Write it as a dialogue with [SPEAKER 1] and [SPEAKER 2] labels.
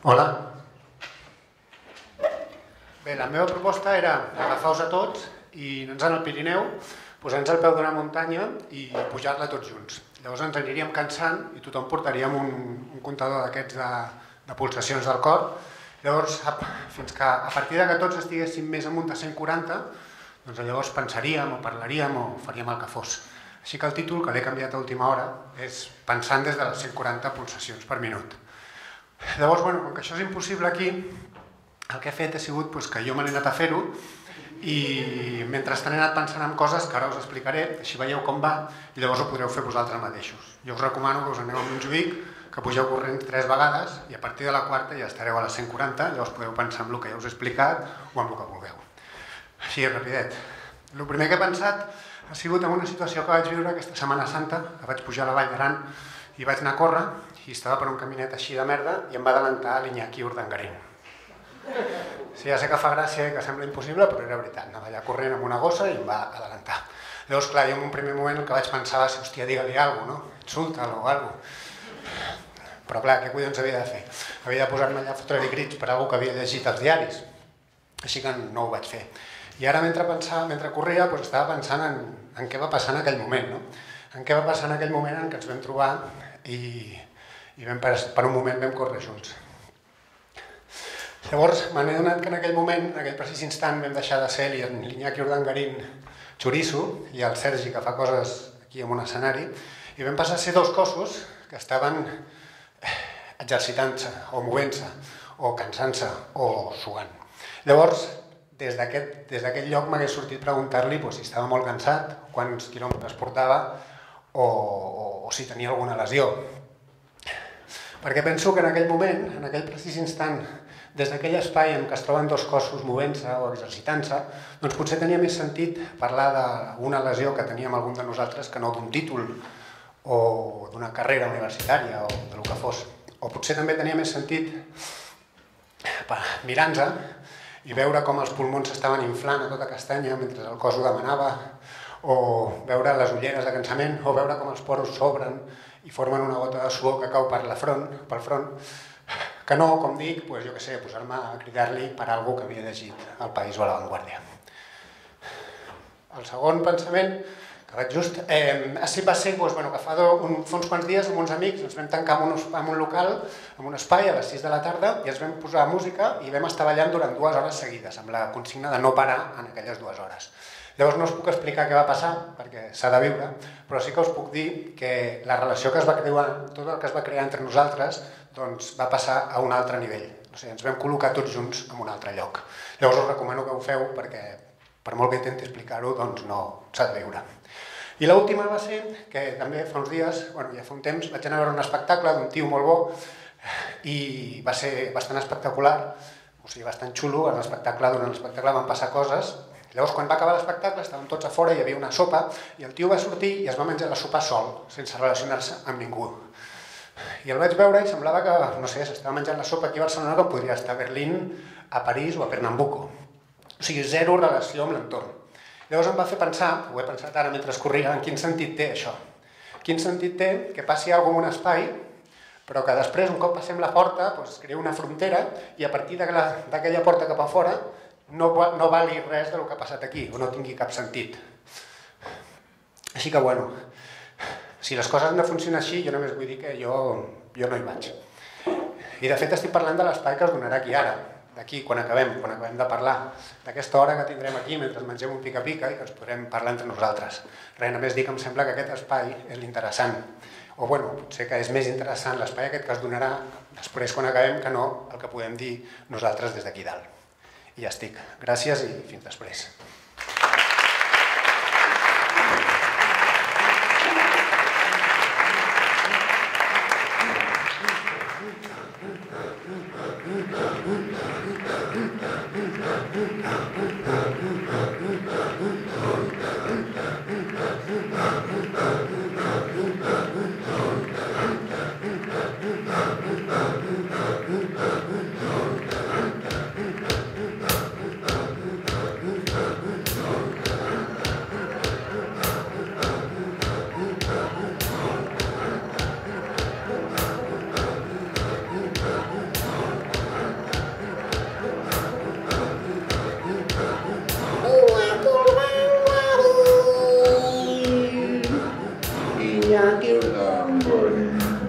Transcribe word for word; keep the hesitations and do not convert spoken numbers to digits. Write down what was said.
[SPEAKER 1] Hola. Bé, la meva proposta era agafar-vos a tots i anar-nos al Pirineu, posar-nos al peu d'una muntanya i pujar-la tots junts. Llavors ens aniríem cansant i tothom portaríem un, un comptador d'aquests de, de pulsacions del cor. Llavors, fins que a partir de que tots estiguéssim més amunt de cent quaranta, doncs llavors pensaríem o parlaríem o faríem el que fos. Així que el títol, que l'he canviat a última hora, és Pensant des de les cent quaranta pulsacions per minut. Llavors, bueno, com que això és impossible aquí, el que he fet ha sigut doncs, que jo me n'he anat a fer-ho i mentrestant he anat pensant en coses que ara us explicaré, així veieu com va i llavors ho podreu fer vosaltres mateixos. Jo us recomano que us aneu a Montjuïc, que pugeu corrent tres vegades i a partir de la quarta ja estareu a les cent quaranta, llavors podeu pensar en el que ja us he explicat o en el que vulgueu. Així, rapidet. El primer que he pensat ha sigut en una situació que vaig viure aquesta Setmana Santa, que vaig pujar a la Vall d'Aran i vaig anar a córrer i estava per un caminet així de merda i em va adelantar l'Iñaki Urdangarín. Sí, ja sé que fa gràcia i que sembla impossible, però era veritat. Anava allà corrent amb una gossa i em va adelantar. Llavors, clar, jo en un primer moment el que vaig pensar va ser, hòstia, digue-li alguna cosa, no? Insulta-lo o alguna cosa. Però clar, què collons havia de fer? Havia de posar-me allà a fotre-li crits per alguna que havia llegit als diaris. Així que no ho vaig fer. I ara, mentre, pensava, mentre corria, doncs estava pensant en, en què va passar en aquell moment, no? En què va passar en aquell moment en què ens vam trobar i, i vam, per, per un moment vam córrer junts. Llavors, me n'he donat que en aquell moment, en aquell precís instant, vam deixar de ser l'Iñaki Urdangarín xoriço i el Sergi, que fa coses aquí en un escenari, i vam passar a ser dos cossos que estaven exercitant-se, o movent-se, o cansant-se, o sugant. Llavors, des d'aquest lloc m'hagués sortit preguntar-li pues, si estava molt cansat, quants quilòmetres portava o, o, o si tenia alguna lesió. Perquè penso que en aquell moment, en aquell precís instant, des d'aquell espai en què es troben dos cossos movent-se o exercitant-se, doncs potser tenia més sentit parlar d'una lesió que teníem algun de nosaltres que no d'un títol o d'una carrera universitària o del que fos. O potser també tenia més sentit mirar-nos i veure com els pulmons s'estaven inflant a tota castanya mentre el cos ho demanava, o veure les ulleres de cansament, o veure com els poros s'obren i formen una gota de suor que cau per la front, pel front, que no, com dic, doncs jo què sé, posar-me a cridar-li per algú que havia llegit El País o La Vanguardia. El segon pensament que vaig just... Eh, així va ser doncs, bueno, que fa, do, un, fa uns quants dies amb uns amics ens vam tancar en un, en un local, en un espai a les sis de la tarda i ens vam posar música i vam estar ballant durant dues hores seguides amb la consigna de no parar en aquelles dues hores. Llavors no us puc explicar què va passar perquè s'ha de viure, però sí que us puc dir que la relació que es va crear, tot el que es va crear entre nosaltres doncs, va passar a un altre nivell. O sigui, ens vam col·locar tots junts en un altre lloc. Llavors us recomano que ho feu perquè per molt que intenti explicar-ho, doncs no s'ha de viure. I l'última va ser que també fa uns dies, bueno, ja fa un temps, vaig anar a veure un espectacle d'un tio molt bo i va ser bastant espectacular, o sigui, bastant xulo. En l'espectacle, durant l'espectacle van passar coses. Llavors, quan va acabar l'espectacle, estàvem tots a fora, hi havia una sopa, i el tio va sortir i es va menjar la sopa sol, sense relacionar-se amb ningú. I el vaig veure i semblava que, no sé, s'estava menjant la sopa aquí a Barcelona com podria estar a Berlín, a París o a Pernambuco. O sigui, zero relació amb l'entorn. Llavors em va fer pensar, ho he pensat ara mentre corria, en quin sentit té això. Quin sentit té que passi alguna cosa en un espai, però que després, un cop passem la porta, doncs es crea una frontera i a partir d'aquella porta cap a fora no, no vali res del que ha passat aquí, o no tingui cap sentit. Així que, bueno, si les coses han de funcionar així, jo només vull dir que jo, jo no hi vaig. I de fet estic parlant de l'espai que us donarà aquí ara, d'aquí, quan acabem, quan acabem de parlar, d'aquesta hora que tindrem aquí mentre mengem un pica-pica i que ens podrem parlar entre nosaltres. Res, només dir que em sembla que aquest espai és l'interessant. O, bueno, potser que és més interessant l'espai aquest que es donarà després quan acabem que no el que podem dir nosaltres des d'aquí dalt. I ja estic. Gràcies i fins després.
[SPEAKER 2] Thank you.